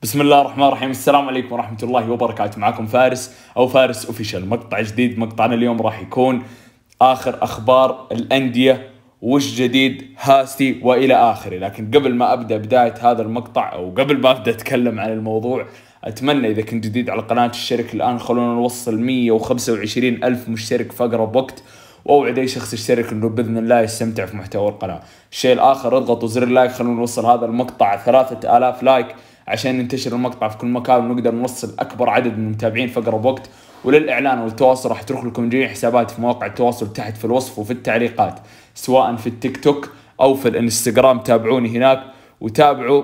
بسم الله الرحمن الرحيم. السلام عليكم ورحمة الله وبركاته. معكم فارس أو فارس أوفيشال. مقطع جديد. مقطعنا اليوم راح يكون آخر أخبار الأندية وش جديد هاستي وإلى آخره. لكن قبل ما أبدأ بداية هذا المقطع أو قبل ما أبدأ أتكلم عن الموضوع، أتمنى إذا كنت جديد على قناة الشركة الآن خلونا نوصل 125 ألف مشترك في أقرب وقت، وأوعد أي شخص يشترك إنه بإذن الله يستمتع في محتوى القناة. الشيء الآخر، اضغطوا زر اللايك، خلونا نوصل هذا المقطع 3000 لايك عشان ننتشر المقطع في كل مكان ونقدر نوصل أكبر عدد من المتابعين في أقرب وقت. وللإعلان والتواصل راح أترك لكم جميع حساباتي في مواقع التواصل تحت في الوصف وفي التعليقات، سواء في التيك توك أو في الانستغرام. تابعوني هناك وتابعوا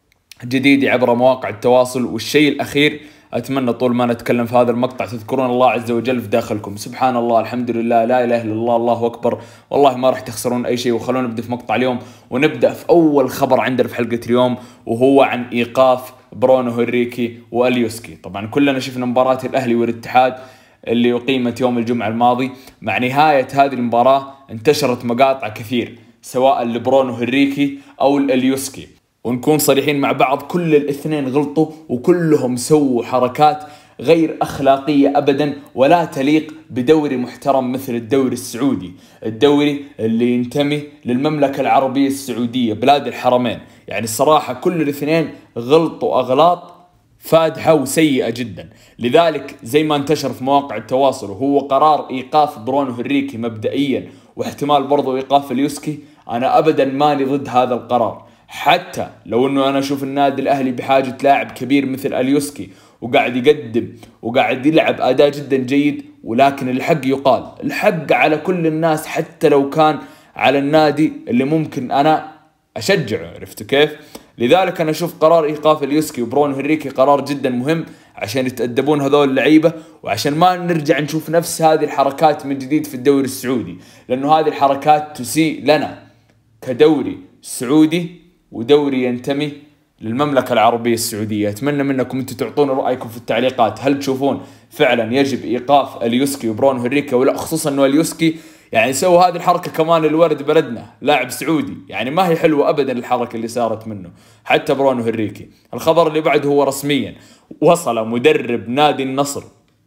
جديدي عبر مواقع التواصل. والشيء الأخير، أتمنى طول ما نتكلم في هذا المقطع تذكرون الله عز وجل في داخلكم. سبحان الله، الحمد لله، لا إله إلا الله، الله أكبر. والله ما راح تخسرون أي شيء. وخلونا نبدأ في مقطع اليوم، ونبدأ في أول خبر عندنا في حلقة اليوم، وهو عن إيقاف برونو هنريكي واليوسكي. طبعا كلنا شفنا مباراة الأهلي والاتحاد اللي أقيمت يوم الجمعة الماضي. مع نهاية هذه المباراة انتشرت مقاطع كثير سواء لبرونو هنريكي أو اليوسكي، ونكون صريحين مع بعض، كل الاثنين غلطوا وكلهم سووا حركات غير أخلاقية أبدا ولا تليق بدوري محترم مثل الدوري السعودي، الدوري اللي ينتمي للمملكة العربية السعودية بلاد الحرمين. يعني الصراحة كل الاثنين غلطوا أغلاط فادحة وسيئة جدا. لذلك زي ما انتشر في مواقع التواصل وهو قرار إيقاف برونو هنريكي مبدئيا، واحتمال برضو إيقاف اليوسكي، أنا أبدا ماني ضد هذا القرار. حتى لو انه انا اشوف النادي الاهلي بحاجة لاعب كبير مثل اليوسكي وقاعد يقدم وقاعد يلعب اداء جدا جيد، ولكن الحق يقال، الحق على كل الناس حتى لو كان على النادي اللي ممكن انا اشجعه. عرفت كيف؟ لذلك انا اشوف قرار ايقاف اليوسكي وبرونو هنريكي قرار جدا مهم عشان يتأدبون هذول اللعيبة، وعشان ما نرجع نشوف نفس هذه الحركات من جديد في الدوري السعودي، لانه هذه الحركات تسيء لنا كدوري سعودي ودوري ينتمي للمملكة العربية السعودية. أتمنى منكم أنتم تعطون رأيكم في التعليقات، هل تشوفون فعلا يجب إيقاف اليوسكي وبرونو هنريكي ولا؟ خصوصا أنه اليوسكي يعني سوى هذه الحركة كمان الورد بلدنا، لاعب سعودي، يعني ما هي حلوة أبدا الحركة اللي صارت منه. حتى برونو هنريكي. الخبر اللي بعده هو رسميا وصل مدرب نادي النصر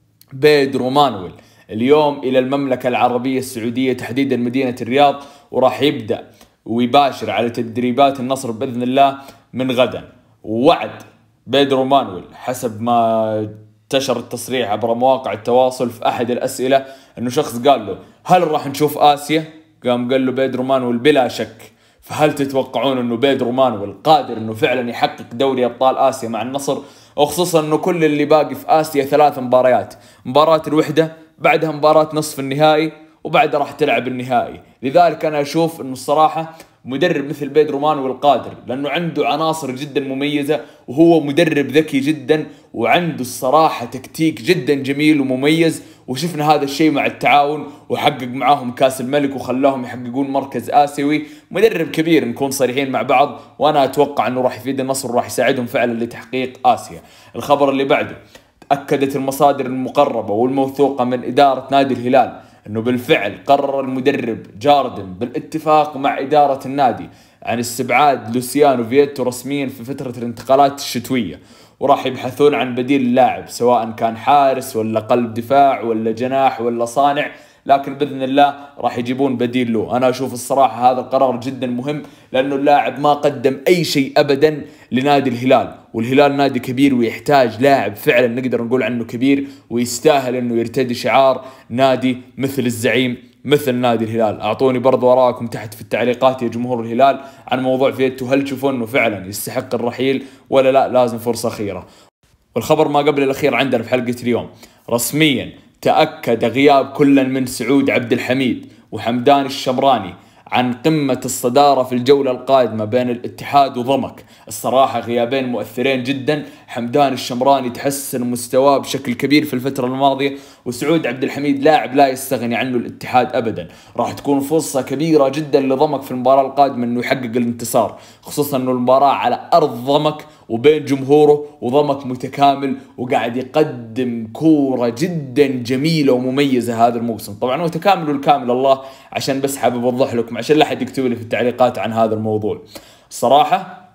بيدرو مانويل اليوم إلى المملكة العربية السعودية، تحديدا مدينة الرياض، وراح يبدأ ويباشر على تدريبات النصر بإذن الله من غدا. ووعد بيدرو مانويل حسب ما انتشر التصريح عبر مواقع التواصل في أحد الأسئلة أنه شخص قال له هل راح نشوف آسيا؟ قال له بيدرو مانويل بلا شك. فهل تتوقعون أنه بيدرو مانويل قادر أنه فعلا يحقق دوري أبطال آسيا مع النصر؟ وخصوصا أنه كل اللي باقي في آسيا 3 مباريات، مباراة الوحدة، بعدها مباراة نصف النهائي، وبعدها راح تلعب النهائي. لذلك أنا أشوف أنه الصراحة مدرب مثل بيدرو مانويل قادر، لأنه عنده عناصر جدا مميزة، وهو مدرب ذكي جدا، وعنده الصراحة تكتيك جدا جميل ومميز. وشفنا هذا الشيء مع التعاون، وحقق معاهم كاس الملك وخلاهم يحققون مركز آسيوي. مدرب كبير نكون صريحين مع بعض، وأنا أتوقع أنه راح يفيد النصر وراح يساعدهم فعلا لتحقيق آسيا. الخبر اللي بعده، أكدت المصادر المقربة والموثوقة من إدارة نادي الهلال أنه بالفعل قرر المدرب جاردن بالاتفاق مع إدارة النادي عن استبعاد لوسيانو فييتو رسميا في فترة الانتقالات الشتوية، وراح يبحثون عن بديل اللاعب سواء كان حارس ولا قلب دفاع ولا جناح ولا صانع، لكن بإذن الله راح يجيبون بديل له. أنا أشوف الصراحة هذا القرار جدا مهم، لأنه اللاعب ما قدم أي شيء أبدا لنادي الهلال، والهلال نادي كبير ويحتاج لاعب فعلا نقدر نقول عنه كبير ويستاهل أنه يرتدي شعار نادي مثل الزعيم مثل نادي الهلال. أعطوني برضو آراءكم تحت في التعليقات يا جمهور الهلال عن موضوع فييتو، هل تشوفون أنه فعلا يستحق الرحيل ولا لا لازم فرصة أخيرة؟ والخبر ما قبل الأخير عندنا في حلقة اليوم، رسميا تأكد غياب كل من سعود عبد الحميد وحمدان الشمراني عن قمة الصدارة في الجولة القادمة بين الاتحاد وضمك. الصراحة غيابين مؤثرين جدا، حمدان الشمراني تحسن مستواه بشكل كبير في الفترة الماضية، وسعود عبد الحميد لاعب لا يستغني عنه الاتحاد أبدا. راح تكون فرصة كبيرة جدا لضمك في المباراة القادمة أنه يحقق الانتصار، خصوصا أنه المباراة على أرض ضمك وبين جمهوره، وضمك متكامل وقاعد يقدم كورة جدا جميلة ومميزة هذا الموسم. طبعا متكامل والكامل الله، عشان بس حابب أوضح لكم عشان لا حد يكتب لي في التعليقات عن هذا الموضوع. الصراحة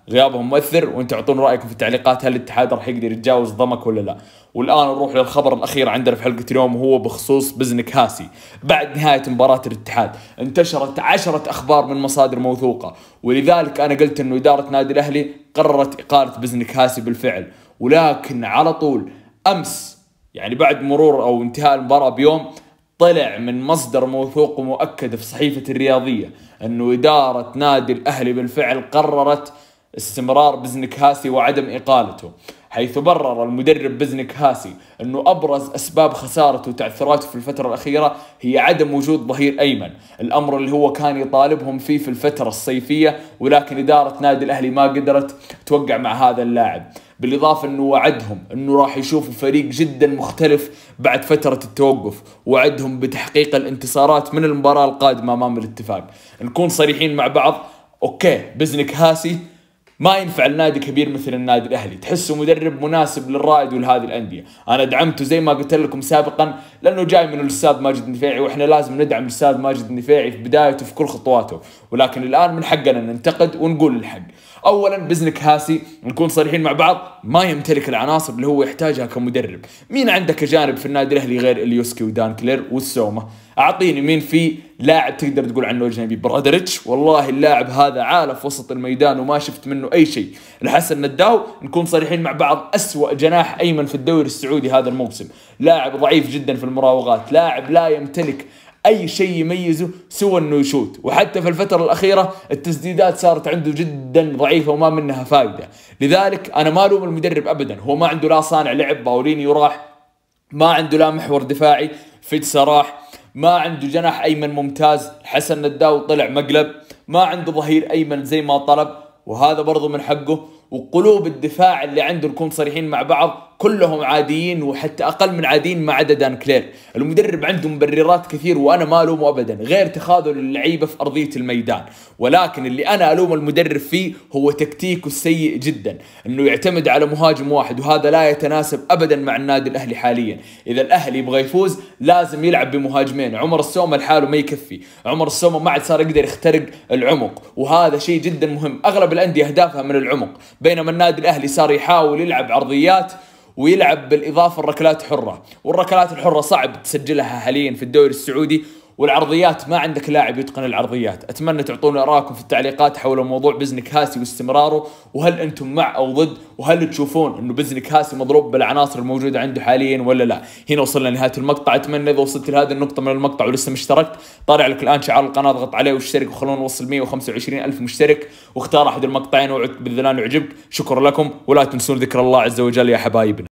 غيابهم مؤثر، وانتم اعطونا رايكم في التعليقات هل الاتحاد راح يقدر يتجاوز ضمك ولا لا. والان نروح للخبر الاخير عندنا في حلقه اليوم، وهو بخصوص بزنك هاسي. بعد نهايه مباراه الاتحاد انتشرت 10 اخبار من مصادر موثوقه، ولذلك انا قلت انه اداره نادي الاهلي قررت اقاله بزنك هاسي بالفعل. ولكن على طول امس، يعني بعد مرور او انتهاء المباراه بيوم، طلع من مصدر موثوق ومؤكد في صحيفة الرياضية أنه إدارة نادي الأهلي بالفعل قررت استمرار بزنك هاسي وعدم إقالته، حيث برر المدرب بزنك هاسي أنه أبرز أسباب خسارته وتعثراته في الفترة الأخيرة هي عدم وجود ظهير أيمن، الأمر اللي هو كان يطالبهم فيه في الفترة الصيفية، ولكن إدارة نادي الأهلي ما قدرت توقع مع هذا اللاعب. بالإضافة أنه وعدهم أنه راح يشوفوا فريق جدا مختلف بعد فترة التوقف، وعدهم بتحقيق الانتصارات من المباراة القادمة أمام الاتفاق. نكون صريحين مع بعض، أوكي بزنك هاسي ما ينفع النادي كبير مثل النادي الأهلي، تحسه مدرب مناسب للرائد ولهذه الأندية. أنا دعمته زي ما قلت لكم سابقا لأنه جاي من الأستاذ ماجد النفيعي، وإحنا لازم ندعم الأستاذ ماجد النفيعي في بدايته في كل خطواته، ولكن الآن من حقنا ننتقد ونقول الحق. أولا بزنك هاسي نكون صريحين مع بعض ما يمتلك العناصر اللي هو يحتاجها كمدرب. مين عندك جانب في النادي الأهلي غير اليوسكي ودان كلير والسومة؟ أعطيني مين في لاعب تقدر تقول عنه أجنبي؟ برادريتش والله اللاعب هذا عالة في وسط الميدان وما شفت منه أي شيء. الحسن نداو نكون صريحين مع بعض أسوأ جناح أيمن في الدوري السعودي هذا الموسم، لاعب ضعيف جدا في المراوغات، لاعب لا يمتلك أي شيء يميزه سوى أنه يشوت، وحتى في الفترة الأخيرة التسديدات صارت عنده جدا ضعيفة وما منها فائدة. لذلك أنا ما ألوم المدرب أبدا، هو ما عنده لا صانع لعب، باولينيو راح، ما عنده لا محور دفاعي فيتس راح، ما عنده جناح أيمن ممتاز حسن نداو طلع مقلب، ما عنده ظهير أيمن زي ما طلب وهذا برضو من حقه، وقلوب الدفاع اللي عنده نكون صريحين مع بعض كلهم عاديين وحتى أقل من عاديين ما عدا دان كلير. المدرب عنده مبررات كثير وأنا ما ألومه أبدا غير تخاذل اللعيبة في أرضية الميدان، ولكن اللي أنا ألوم المدرب فيه هو تكتيكه السيء جدا، أنه يعتمد على مهاجم واحد، وهذا لا يتناسب أبدا مع النادي الأهلي حاليا. إذا الأهلي يبغى يفوز لازم يلعب بمهاجمين، عمر السومة لحاله ما يكفي، عمر السومة ما عاد صار يقدر يخترق العمق وهذا شيء جدا مهم. أغلب الأندية أهدافها من العمق، بينما النادي الأهلي صار يحاول يلعب عرضيات ويلعب بالإضافة الركلات حرة، والركلات الحرة صعب تسجلها حاليا في الدوري السعودي، والعرضيات ما عندك لاعب يتقن العرضيات. أتمنى تعطونا آراءكم في التعليقات حول موضوع بزنك هاسي واستمراره، وهل أنتم مع أو ضد، وهل تشوفون أنه بزنك هاسي مضروب بالعناصر الموجودة عنده حاليا ولا لا. هنا وصلنا لنهاية المقطع، أتمنى إذا وصلت لهذه النقطة من المقطع ولسه مشتركت طالع لك الآن شعار القناة، اضغط عليه واشترك وخلونا نوصل 125 ألف مشترك، واختار أحد المقطعين وعدت بالذلان وعجبك. شكرا لكم، ولا تنسون ذكر الله عز وجل يا حبايبنا.